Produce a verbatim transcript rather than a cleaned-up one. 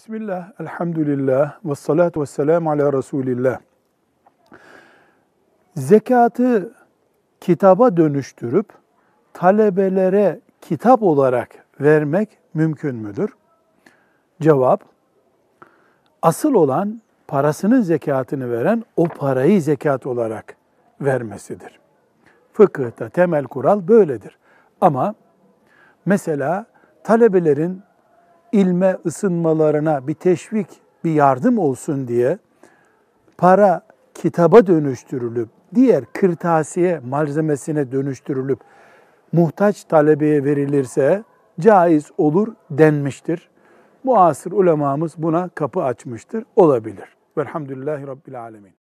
Bismillah, elhamdülillah, ve salatu ve selamu ala Resulillah. Zekatı kitaba dönüştürüp talebelere kitap olarak vermek mümkün müdür? Cevap, asıl olan parasının zekatını veren o parayı zekat olarak vermesidir. Fıkıhta temel kural böyledir. Ama mesela talebelerin ilme ısınmalarına bir teşvik, bir yardım olsun diye para kitaba dönüştürülüp, diğer kırtasiye malzemesine dönüştürülüp muhtaç talebeye verilirse caiz olur denmiştir. Muasır ulemamız buna kapı açmıştır. Olabilir. Velhamdülillahi Rabbil Alemin.